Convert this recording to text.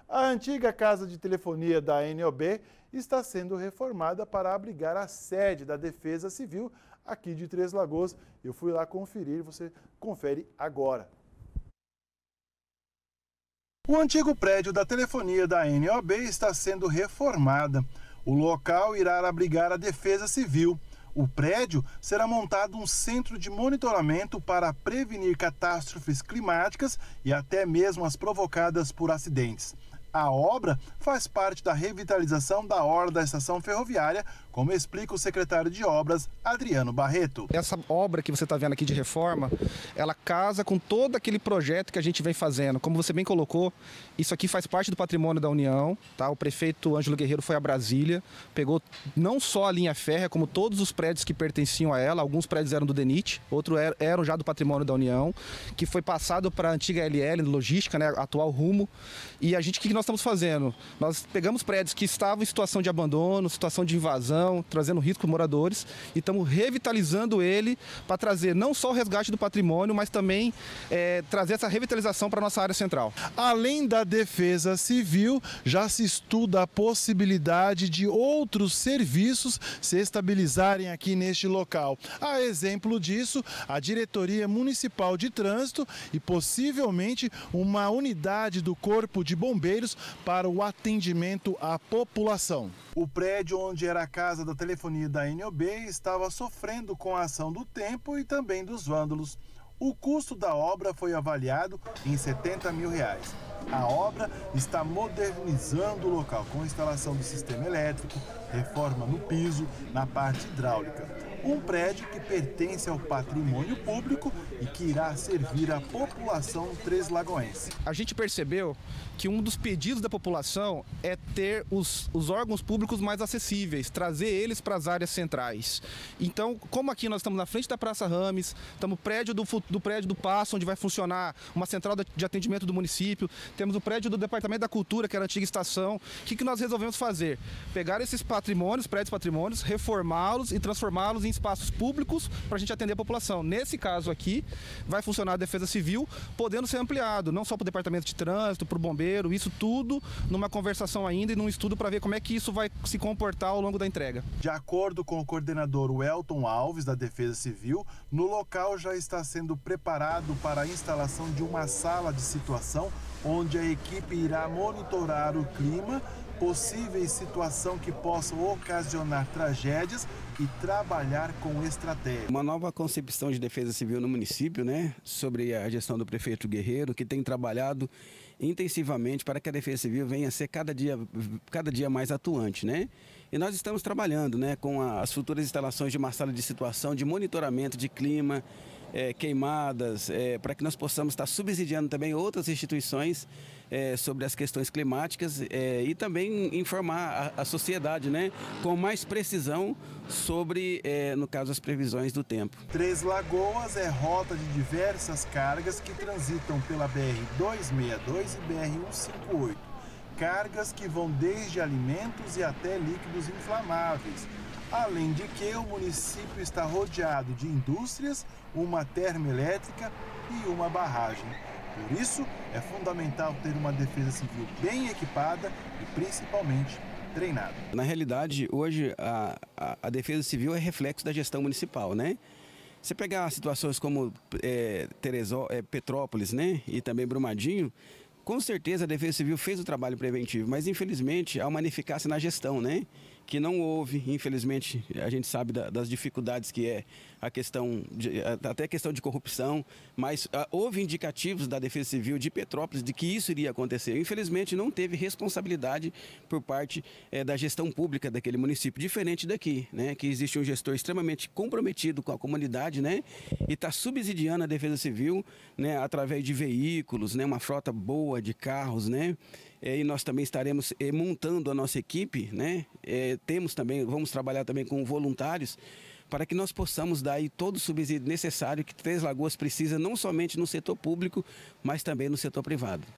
A antiga casa de telefonia da ANOB está sendo reformada para abrigar a sede da Defesa Civil aqui de Três Lagoas. Eu fui lá conferir, você confere agora. O antigo prédio da telefonia da ANOB está sendo reformada. O local irá abrigar a Defesa Civil. O prédio será montado um centro de monitoramento para prevenir catástrofes climáticas e até mesmo as provocadas por acidentes. A obra faz parte da revitalização da orla da estação ferroviária, como explica o secretário de Obras, Adriano Barreto. Essa obra que você está vendo aqui de reforma, ela casa com todo aquele projeto que a gente vem fazendo. Como você bem colocou, isso aqui faz parte do patrimônio da União, tá? O prefeito Ângelo Guerreiro foi a Brasília, pegou não só a linha férrea, como todos os prédios que pertenciam a ela. Alguns prédios eram do DENIT, outros eram já do patrimônio da União, que foi passado para a antiga LL, logística, né, atual Rumo. E a gente, o que nós estamos fazendo? Nós pegamos prédios que estavam em situação de abandono, situação de invasão, trazendo risco para os moradores, e estamos revitalizando ele para trazer não só o resgate do patrimônio, mas também trazer essa revitalização para a nossa área central. Além da Defesa Civil, já se estuda a possibilidade de outros serviços se estabilizarem aqui neste local. A exemplo disso, a Diretoria Municipal de Trânsito e possivelmente uma unidade do Corpo de Bombeiros para o atendimento à população. O prédio onde era a casa da telefonia da ANOB estava sofrendo com a ação do tempo e também dos vândalos. O custo da obra foi avaliado em R$70 mil. A obra está modernizando o local com instalação do sistema elétrico, reforma no piso, na parte hidráulica. Um prédio que pertence ao patrimônio público e que irá servir à população treslagoense. A gente percebeu que um dos pedidos da população é ter os órgãos públicos mais acessíveis, trazer eles para as áreas centrais. Então, como aqui nós estamos na frente da Praça Rames, estamos no prédio do prédio do Paço, onde vai funcionar uma central de atendimento do município, temos o prédio do Departamento da Cultura, que era a antiga estação. O que nós resolvemos fazer? Pegar esses prédios patrimônios, reformá-los e transformá-los em espaços públicos para a gente atender a população. Nesse caso aqui, vai funcionar a Defesa Civil, podendo ser ampliado, não só para o Departamento de Trânsito, para o Bombeiro, isso tudo numa conversação ainda e num estudo para ver como é que isso vai se comportar ao longo da entrega. De acordo com o coordenador Welton Alves, da Defesa Civil, no local já está sendo preparado para a instalação de uma sala de situação, onde a equipe irá monitorar o clima, possíveis situações que possam ocasionar tragédias e trabalhar com estratégia. Uma nova concepção de defesa civil no município, né, sobre a gestão do prefeito Guerreiro, que tem trabalhado intensivamente para que a defesa civil venha a ser cada dia mais atuante, né? E nós estamos trabalhando, né, com as futuras instalações de uma sala de situação, de monitoramento de clima, queimadas, para que nós possamos estar subsidiando também outras instituições sobre as questões climáticas e também informar a sociedade, né, com mais precisão sobre, no caso, as previsões do tempo. Três Lagoas é rota de diversas cargas que transitam pela BR-262 e BR-158. Cargas que vão desde alimentos e até líquidos inflamáveis. Além de que o município está rodeado de indústrias, uma termoelétrica e uma barragem. Por isso, é fundamental ter uma defesa civil bem equipada e principalmente treinada. Na realidade, hoje a defesa civil é reflexo da gestão municipal, né? Você pegar situações como Petrópolis, né, e também Brumadinho, com certeza a Defesa Civil fez o trabalho preventivo, mas infelizmente há uma ineficácia na gestão, né? Que não houve, infelizmente, a gente sabe das dificuldades que é a questão, até a questão de corrupção, mas houve indicativos da Defesa Civil de Petrópolis de que isso iria acontecer. Infelizmente não teve responsabilidade por parte da gestão pública daquele município, diferente daqui, né? Que existe um gestor extremamente comprometido com a comunidade, né? E está subsidiando a Defesa Civil, né? Através de veículos, né? Uma frota boa de carros, né? E nós também estaremos montando a nossa equipe, né? Vamos trabalhar também com voluntários para que nós possamos dar aí todo o subsídio necessário que Três Lagoas precisa, não somente no setor público, mas também no setor privado.